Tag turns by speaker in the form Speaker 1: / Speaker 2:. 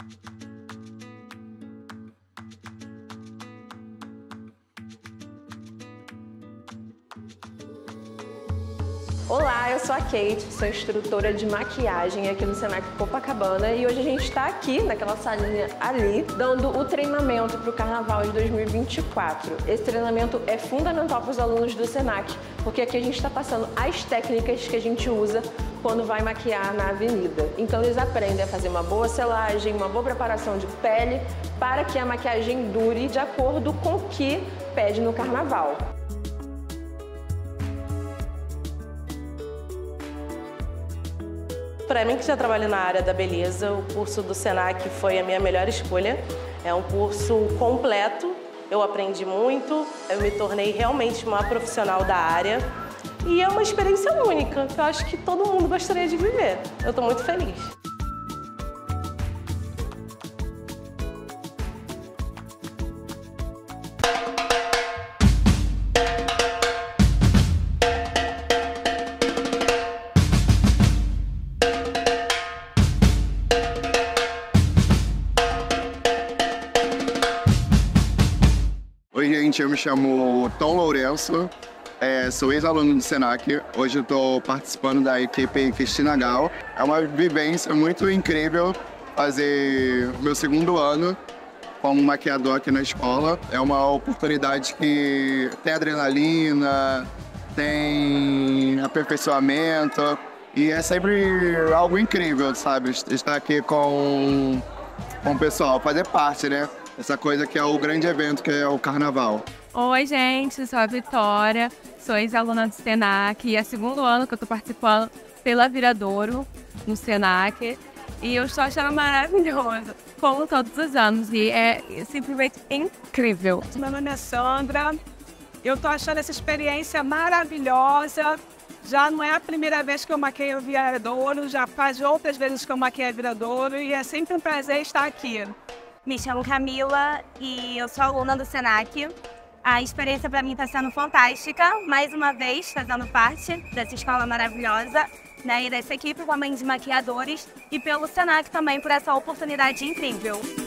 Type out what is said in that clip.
Speaker 1: Olá, eu sou a Kate, sou instrutora de maquiagem aqui no Senac Copacabana e hoje a gente está aqui, naquela salinha ali, dando o treinamento para o Carnaval de 2024. Esse treinamento é fundamental para os alunos do Senac, porque aqui a gente está passando as técnicas que a gente usa quando vai maquiar na avenida. Então eles aprendem a fazer uma boa selagem, uma boa preparação de pele, para que a maquiagem dure de acordo com o que pede no Carnaval.
Speaker 2: Para mim, que já trabalho na área da beleza, o curso do Senac foi a minha melhor escolha. É um curso completo, eu aprendi muito, eu me tornei realmente uma profissional da área e é uma experiência única, que eu acho que todo mundo gostaria de viver. Eu estou muito feliz.
Speaker 3: Oi, gente, eu me chamo Tom Lourenço, sou ex-aluno do Senac. Hoje eu estou participando da equipe Cristina Gal. É uma vivência muito incrível fazer meu segundo ano como maquiador aqui na escola. É uma oportunidade que tem adrenalina, tem aperfeiçoamento e é sempre algo incrível, sabe? Estar aqui com o pessoal, fazer parte, né? Essa coisa que é o grande evento, que é o Carnaval.
Speaker 4: Oi, gente, sou a Vitória, sou ex-aluna do Senac e é o segundo ano que eu estou participando pela Viradouro no Senac e eu estou achando maravilhoso, como todos os anos, e é simplesmente incrível.
Speaker 5: Meu nome é Sandra, eu estou achando essa experiência maravilhosa. Já não é a primeira vez que eu maquei o Viradouro, já faz outras vezes que eu maquei a Viradouro e é sempre um prazer estar aqui.
Speaker 6: Me chamo Camila e eu sou aluna do Senac. A experiência para mim está sendo fantástica, mais uma vez fazendo parte dessa escola maravilhosa, né, e dessa equipe também de maquiadores e pelo Senac também por essa oportunidade incrível.